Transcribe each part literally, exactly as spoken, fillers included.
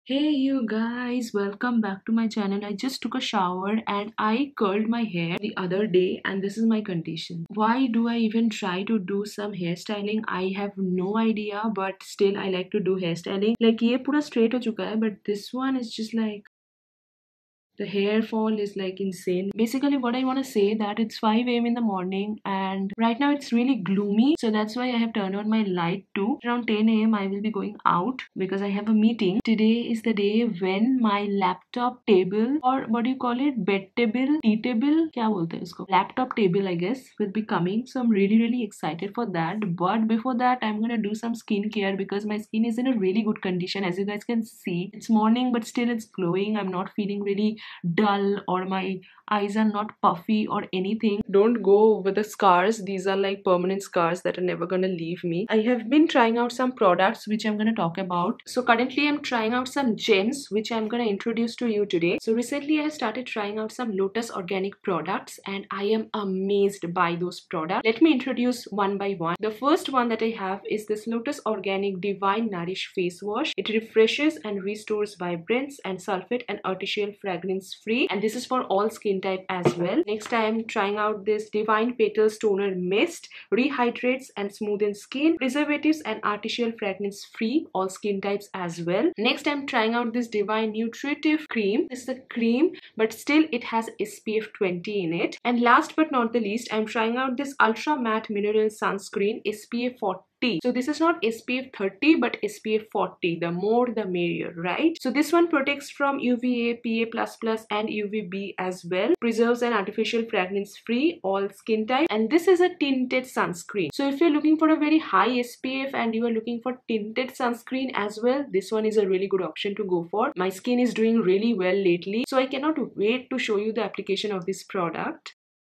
Hey you guys, welcome back to my channel. I just took a shower and I curled my hair the other day and this is my condition. Why do I even try to do some hairstyling? I have no idea, but still I like to do hairstyling. Like ये पूरा straight हो चुका है, but this one is just like the hair fall is like insane. Basically what I want to say that it's five a m in the morning and right now it's really gloomy, so that's why I have turned on my light too. Around ten a m I will be going out because I have a meeting. Today is the day when my laptop table, or what do you call it, bed table, tea table, क्या बोलते हैं इसको, laptop table I guess, will be coming. So I'm really really excited for that. But before that I'm gonna do some skincare because my skin is in a really good condition. As you guys can see, it's morning but still it's glowing. I'm not feeling really dull or my eyes are not puffy or anything. Don't go with the scars. These are like permanent scars that are never gonna leave me. I have been trying out some products which I'm gonna talk about. So currently I'm trying out some gems which I'm gonna introduce to you today. So recently I started trying out some Lotus Organic products and I am amazed by those products. Let me introduce one by one. The first one that I have is this Lotus Organic Divine Nourish Face Wash. It refreshes and restores vibrance and sulfate and artificial fragrance free, and this is for all skin type as well. Next I am trying out this Divine Petals Toner Mist. Rehydrates and smoothens skin, preservatives and artificial fragrance free, all skin types as well. Next I'm trying out this Divine Nutritive Cream. This is a cream but still it has S P F twenty in it. And last but not the least, I'm trying out this Ultra Matte Mineral Sunscreen S P F forty. So this is not S P F thirty but S P F forty. The more the merrier, right? So this one protects from U V A, P A plus plus and U V B as well. Preserves an artificial fragrance free, all skin type. And this is a tinted sunscreen. So if you're looking for a very high S P F and you are looking for tinted sunscreen as well, this one is a really good option to go for. My skin is doing really well lately, so I cannot wait to show you the application of this product.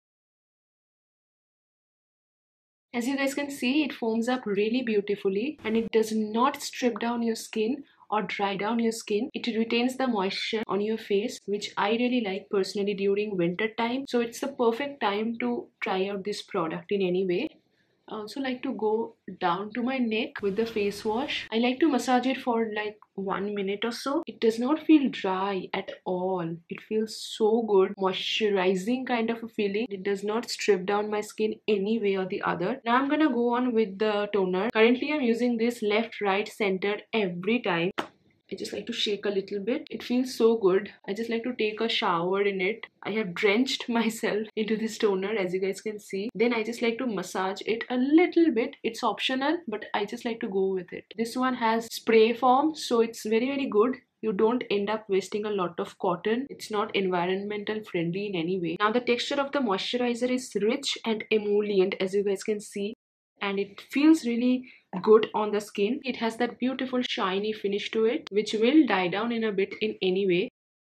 As you guys can see, it foams up really beautifully and it does not strip down your skin or dry down your skin. It retains the moisture on your face, which I really like personally during winter time. So it's the perfect time to try out this product in any way. I also like to go down to my neck with the face wash. I like to massage it for like one minute or so. It does not feel dry at all. It feels so good, moisturizing kind of a feeling. It does not strip down my skin any way or the other. Now I'm gonna go on with the toner. Currently I'm using this left, right, center every time. I just like to shake a little bit. It feels so good. I just like to take a shower in it. I have drenched myself into this toner, as you guys can see. Then I just like to massage it a little bit. It's optional, but I just like to go with it. This one has spray form, so it's very very good. You don't end up wasting a lot of cotton. It's not environmental friendly in any way. Now the texture of the moisturizer is rich and emollient, as you guys can see, and it feels really good on the skin. It has that beautiful shiny finish to it, which will die down in a bit in any way.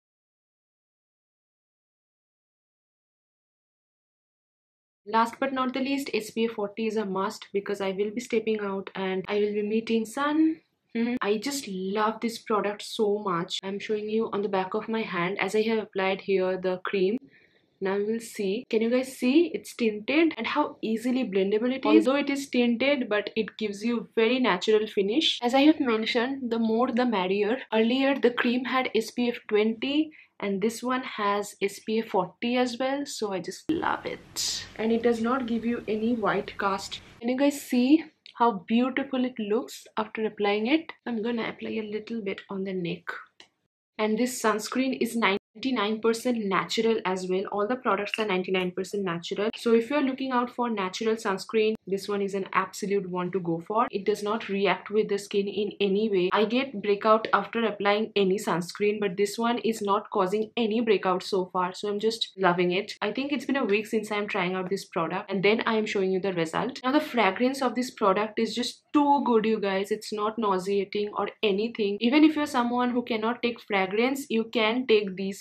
Last but not the least, S P F forty is a must because I will be stepping out and I will be meeting sun. Mhm. I just love this product so much. I'm showing you on the back of my hand as I have applied here the cream. Now you will see. Can you guys see? It's tinted and how easily blendable it is. Although it is tinted, but it gives you very natural finish. As I have mentioned, the more the merrier. Earlier the cream had S P F twenty and this one has S P F forty as well. So I just love it. And it does not give you any white cast. Can you guys see how beautiful it looks after applying it? I'm gonna apply a little bit on the neck. And this sunscreen is ninety-nine percent natural as well. All the products are ninety-nine percent natural. So if you're looking out for natural sunscreen, this one is an absolute one to go for. It does not react with the skin in any way. I get breakout after applying any sunscreen, but this one is not causing any breakout so far. So I'm just loving it. I think it's been a week since I'm trying out this product and then I am showing you the result. Now the fragrance of this product is just too good, you guys. It's not nauseating or anything. Even if you're someone who cannot take fragrance, you can take these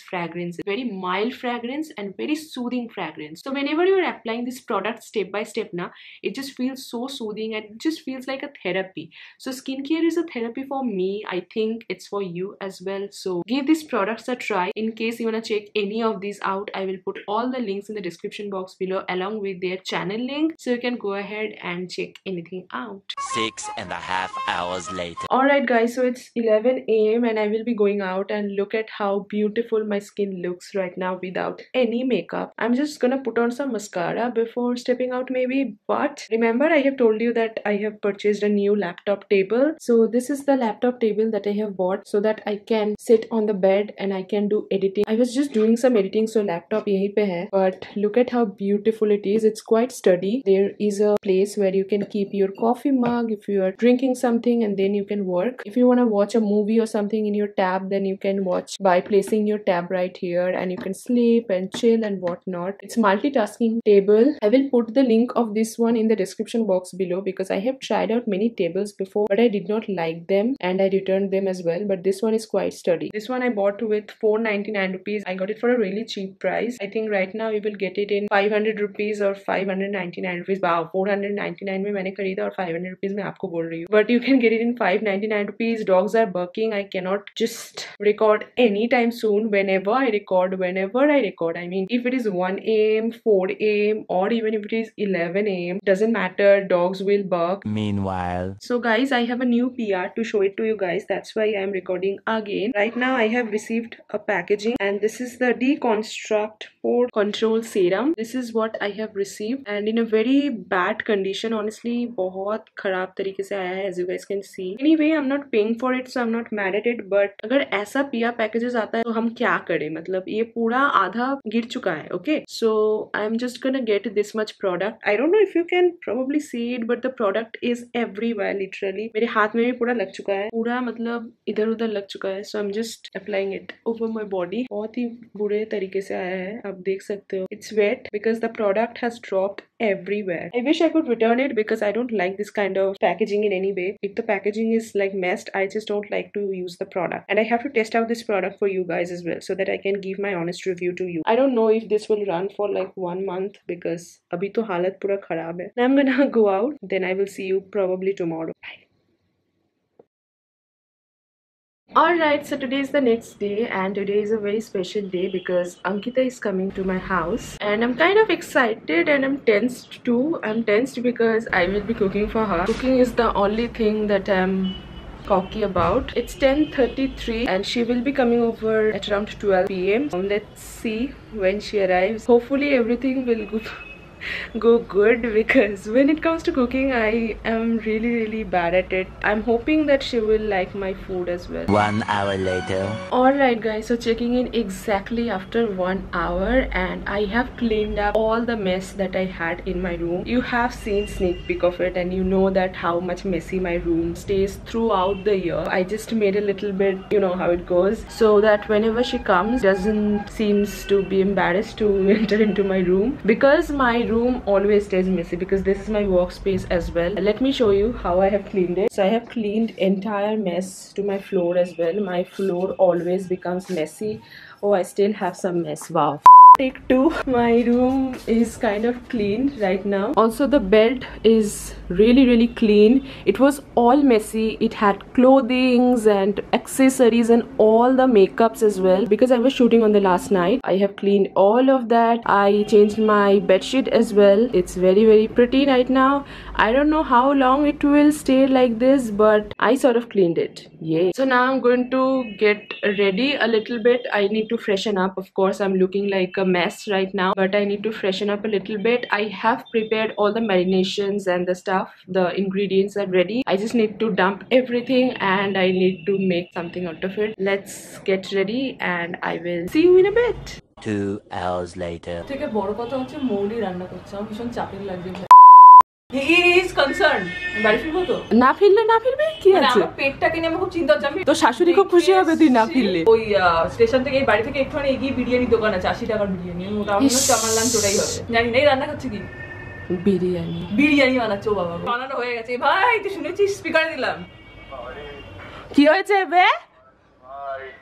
fragrance. Very mild fragrance and very soothing fragrance. So whenever you're applying this product step by step na, it just feels so soothing and it just feels like a therapy. So skincare is a therapy for me. I think it's for you as well. So give these products a try. In case you want to check any of these out, I will put all the links in the description box below along with their channel link, so you can go ahead and check anything out. Six and a half hours later. Alright guys, so it's eleven A M and I will be going out, and look at how beautiful my skin looks right now without any makeup. I'm just gonna put on some mascara before stepping out maybe. But remember, I have told you that I have purchased a new laptop table. So this is the laptop table that I have bought so that I can sit on the bed and I can do editing. I was just doing some editing, so laptop yahi pe hai. But look at how beautiful it is. It's quite sturdy. There is a place where you can keep your coffee mug if you are drinking something, and then you can work. If you want to watch a movie or something in your tab, then you can watch by placing your tab right here, and you can sleep and chill and whatnot. It's multitasking table. I will put the link of this one in the description box below because I have tried out many tables before, but I did not like them and I returned them as well. But this one is quite sturdy. This one I bought with four ninety-nine rupees. I got it for a really cheap price. I think right now you will get it in five hundred rupees or five hundred ninety-nine rupees. Wow, four hundred ninety-nine में मैंने खरीदा और five hundred rupees में आपको बोल रही हूँ. But you can get it in five ninety-nine rupees. Dogs are barking. I cannot just record anytime soon. Whenever I record, whenever I record. I mean, if it is one A M, four A M, or even if it is eleven A M, doesn't matter. Dogs will bark. Meanwhile, so guys, I have a new P R to show it to you guys. That's why I am recording again. Right now, I have received a packaging, and this is the Deconstruct Pore Control Serum. This is what I have received, and in a very bad condition. Honestly, बहुत खराब तरीके से आया है, as you guys can see. Anyway, I'm not paying for it, so I'm not mad at it. But अगर ऐसा P R packages आता है तो हम क्या करें? मतलब ये पूरा आधा गिर चुका है. Okay, so I'm just gonna get this much product. I don't know if you can probably see it, but the product is everywhere literally. मेरे हाथ में भी पूरा लग चुका है, पूरा मतलब इधर उधर लग चुका है. So I'm just applying it over my body. बहुत ही बुरे तरीके से आया है, आप देख सकते हो. It's wet because the product has dropped everywhere. I wish I could return it because I don't like this kind of packaging in any way. If the packaging is like messed, I just don't like to use the product. And I have to test out this product for you guys as well so that I can give my honest review to you. I don't know if this will run for like one month because abhi to halat pura kharab hai. I'm gonna go out, then I will see you probably tomorrow. Bye. Alright, so today is the next day, and today is a very special day because Ankita is coming to my house, and I'm kind of excited and I'm tensed too. I'm tensed because I will be cooking for her. Cooking is the only thing that I'm cocky about. It's ten thirty-three and she will be coming over at around twelve P M Let's see when she arrives. Hopefully everything will go go good because when it comes to cooking, I am really really bad at it. I'm hoping that she will like my food as well. One hour later. Alright guys, so checking in exactly after one hour, and I have cleaned up all the mess that I had in my room. You have seen sneak peek of it and you know that how much messy my room stays throughout the year. I just made a little bit, you know how it goes, so that whenever she comes, doesn't seems to be embarrassed to enter into my room, because my room room always stays messy because this is my workspace as well. Let me show you how I have cleaned it. So I have cleaned entire mess to my floor as well. My floor always becomes messy. Oh, I still have some mess. Wow. Take two. My room is kind of clean right now. Also the bed is really really clean. It was all messy. It had clothings and accessories and all the makeups as well because I was shooting on the last night. I have cleaned all of that. I changed my bedsheet as well. It's very very pretty right now. I don't know how long it will stay like this, but I sort of cleaned it. Yay. So now I'm going to get ready a little bit. I need to freshen up. Of course, I'm looking like a mess right now, but I need to freshen up a little bit. I have prepared all the marinations and the stuff. The ingredients are ready. I just need to dump everything and I need to make something out of it. Let's get ready and I will see you in a bit. Two hours later. He is concerned. বাড়ি ফিরবো তো? না ফিরলে না ফিরবে কি আছে? আমার পেটটাকে নিয়ে আমি খুব চিন্তা হচ্ছে। আমি তো শাশুড়ি খুব খুশি হবে তুই না ফিরলে। ওই স্টেশন থেকে এই বাড়ি থেকে একটুখানি এগিয়ে বিরিয়ানি দোকান আছে আশি টাকার বিরিয়ানি। মোটামুটি আমার লাঞ্চ ওটাই হবে। জানি না এই রান্না করছে কি? বিরিয়ানি। বিরিয়ানি বানাচ্ছো বাবা। বানানো হয়ে গেছে। ভাই তুই শুনেছিস স্পিকারে দিলাম। কি হয়েছে বে?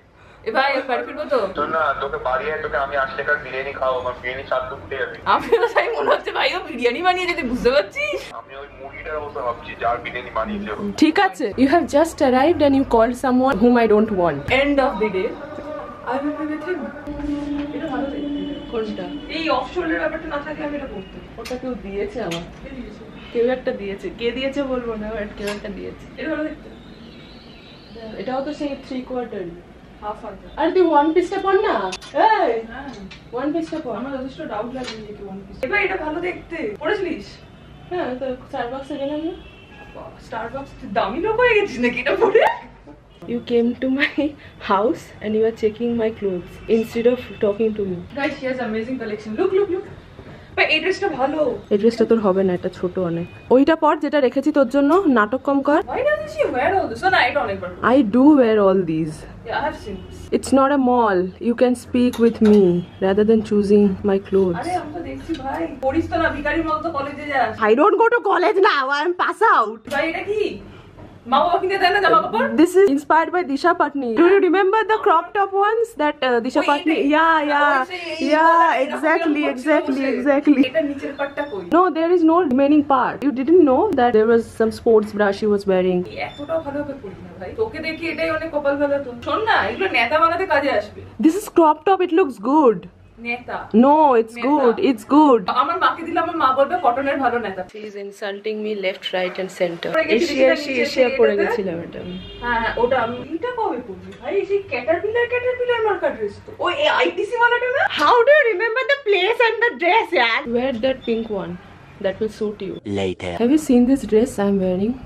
এ ভাই আমি বাড়ি ফিরবো তো শোন না, তোকে বাড়ি আয়, তোকে আমি আশি টাকার বিরিয়ানি খাওয়াবো, আমার বিরিয়ানি স্বাদ তো উঠে যাবে। আমি তো তাই মনে হচ্ছে ভাই ও বিরিয়ানি বানিয়ে যেতে বুঝতে পারছিস আমি ওই মুরগিটার অবস্থা ভাবছি যার বিরিয়ানি বানিয়েছে ও। ঠিক আছে, you have just arrived and you called someone whom I don't want. End of the day I will be with him. এটা ভালো দেখতে। কোনটা? এই অফ শোল্ডার ব্যাপারটা না থাকলে আমি এটা করতে। ওটা কেউ দিয়েছে আমার, কেউ একটা দিয়েছে, কে দিয়েছে বলবো না, বাট কেউ একটা দিয়েছে। এটা ভালো দেখতে। এটাও তো সেই থ্রি কোয়ার্টার। হাফ আনতে। আরে তুই ওয়ান পিসটা পর না, এই হ্যাঁ ওয়ান পিসটা পর। আমার যথেষ্ট ডাউট লাগে যে কি ওয়ান পিস। এবার এটা ভালো দেখতে। পড়েছিলিস? হ্যাঁ তো স্টারবাক্সে গেলাম না। স্টারবাকস দামি লোক হয়ে গেছিস নাকি এটা পড়ে? You came to my house and you are checking my clothes instead of talking to me. Guys, she has amazing collection. Look, look, look. ভাই এই ড্রেসটা ভালো। এই ড্রেসটা তোর হবে না, এটা ছোট অনেক। ওইটা পর যেটা রেখেছি তোর জন্য, নাটক কম কর। Why doesn't she wear all this? না এটা অনেকবার। I do wear all these. Yeah, I have seen this. It's not a mall. You can speak with me rather than choosing my clothes. আরে আমি তো দেখছি ভাই পড়িস তো না, ভিখারির মতো কলেজে যাস। I don't go to college now. I am pass out. ভাই এটা কি? মা বাবা কিনে দেয় না জামা কাপড়? This is inspired by Disha Patni. Do you remember the crop top ones that uh, Disha ওই Patni? এটাই। Yeah, yeah, ওই সেই এই yeah. গলাটা এরকম Exactly, এরকম exactly, করছে বসে। exactly. এটা নিচের পাটটা কই? No, there is no remaining part. You didn't know that there was some sports bra she was wearing. এতটাও ভালোভাবে পড়ি না ভাই, তোকে দেখি এটাই অনেক কপাল ভালো। তো শোন না, এগুলো নেতা বানাতে কাজে আসবে। This is crop top. It looks good. নেতা No, it's Meta. good. It's good. আমার মাকে দিলে আমার মা বলবে কটনের ভালো নেতা। She is insulting me left, right, and center. পড়ে গেছিলিস Asia, না she নিচে Asia থেকে পড়ে এটাতে? গেছিলাম ম্যাডাম। হ্যাঁ হ্যাঁ ওটা আমি এটা কবে পড়বি ভাই? সেই ক্যাটারপিলার ক্যাটারপিলার মার্কা ড্রেস তো ওই আইটিসি ওয়ালাটা না? How do you remember the place and the dress, yeah? Wear that pink one. That will suit you. Later. Have you seen this dress I'm wearing?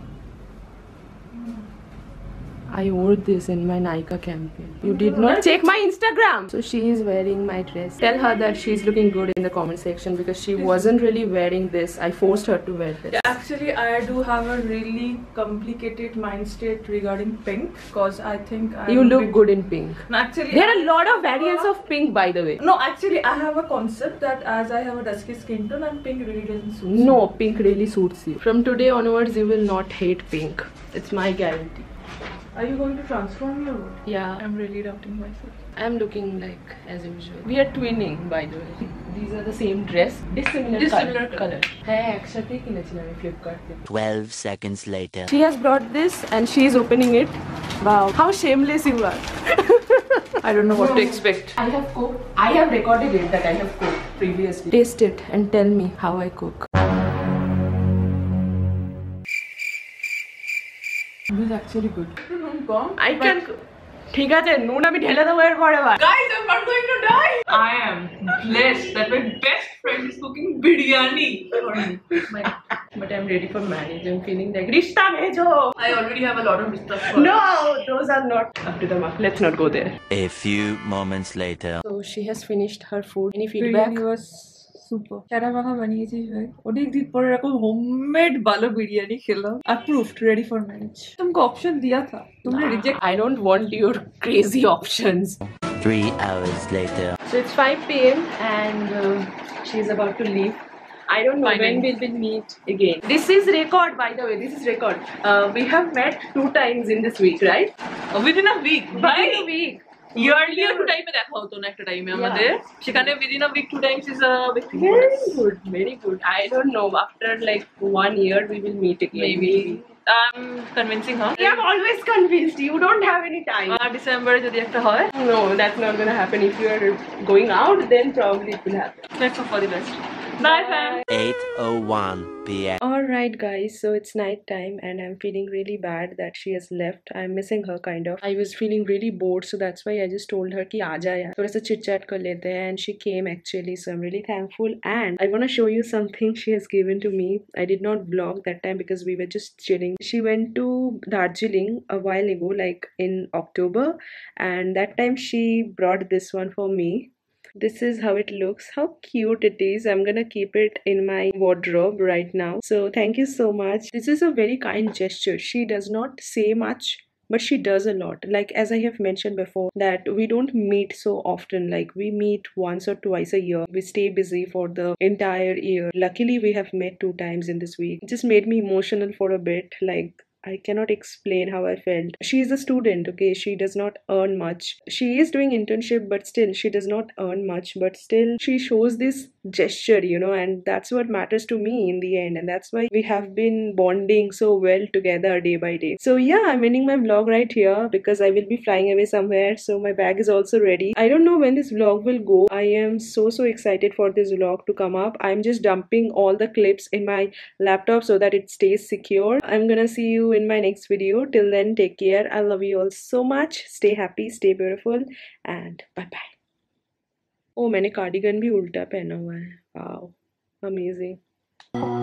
I wore this in my Nykaa campaign. You did not check my Instagram. So she is wearing my dress. Tell her that she's looking good in the comment section because she wasn't really wearing this. I forced her to wear this. Actually, I do have a really complicated mind state regarding pink because I think I'm You look bit- good in pink. No, actually, There are I a lot of have variants a- of pink, by the way. No, actually, I have a concept that as I have a dusky skin tone, and pink really doesn't suit me. No, pink really suits you. From today onwards, you will not hate pink. It's my guarantee. Are you going to transform your what? Yeah, I'm really doubting myself. I'm looking like as usual. We are twinning, by the way. These are the same dress, dissimilar, Dissimilar color. color. হ্যাঁ একসাথে কিনেছিলাম আমি Flipkart থেকে। Twelve seconds later. She has brought this and she is opening it. Wow, how shameless you are. I don't know what to expect. I have cooked. I have recorded it that I have cooked previously. Taste it and tell me how I cook. This is actually good. I can cook. ঠিক আছে নুন আমি ঢেলে দেবো এর পরে বার। Guys, I'm not going to die. I am blessed that my best friend is cooking biryani for me. My, But I'm ready for marriage. I'm feeling like Rishta bhejo. I already have a lot of stuff. No, those are not up to the mark. Let's not go there. A few moments later. So she has finished her food. Any feedback? Biryani was super. চানা মাখা বানিয়েছিস ভাই? অনেক দিন পরে এরকম homemade ভালো বিরিয়ানি খেলাম। Approved, ready for marriage. तुमको option दिया था, तुमने reject. I don't want your crazy options. Three hours later. So it's five p m and uh, she's about to leave. I don't know when we will meet again. This is record, by the way. This is record. Uh, we have met two times in this week, right? Within a week, ভাই। Within a week. ইয়ারলিও two টাইমে দেখা হতো না একটা টাইমে আমাদের, সেখানে within a week two times is a big thing. Very good, very good. I don't know. After like one year, we will meet again. Maybe I'm convincing her. I am always convinced. You don't have any time. আর ডিসেম্বরে যদি একটা হয়, No, that's not gonna happen. If you are going out, then probably it will happen. let's hope for the best. Bye fam. eight oh one p m. Alright guys, so it's night time and I'm feeling really bad that she has left. I'm missing her kind of. I was feeling really bored, so that's why I just told her ki aaja yaar. Thoda sa chit chat kar lete hain, and she came actually, so I'm really thankful. And I want to show you something she has given to me. I did not vlog that time because we were just chilling. She went to Darjeeling a while ago, like in October, and that time she brought this one for me. This is how it looks. How cute it is. I'm gonna keep it in my wardrobe right now. So thank you so much. This is a very kind gesture. She does not say much, but she does a lot. Like as I have mentioned before, that we don't meet so often. Like we meet once or twice a year. We stay busy for the entire year. Luckily we have met two times in this week. It just made me emotional for a bit. Like I cannot explain how I felt. She is a student, okay? She does not earn much. She is doing internship, but still, she does not earn much. But still, she shows this gesture, you know, and that's what matters to me in the end. And that's why we have been bonding so well together day by day. So yeah, I'm ending my vlog right here because I will be flying away somewhere. So my bag is also ready. I don't know when this vlog will go. I am so, so excited for this vlog to come up. I'm just dumping all the clips in my laptop so that it stays secure. I'm gonna see you in my next video. Till then, take care. I love you all so much. Stay happy, stay beautiful, and bye bye. Oh, मैंने cardigan भी उल्टा पहना हुआ है. Wow, amazing.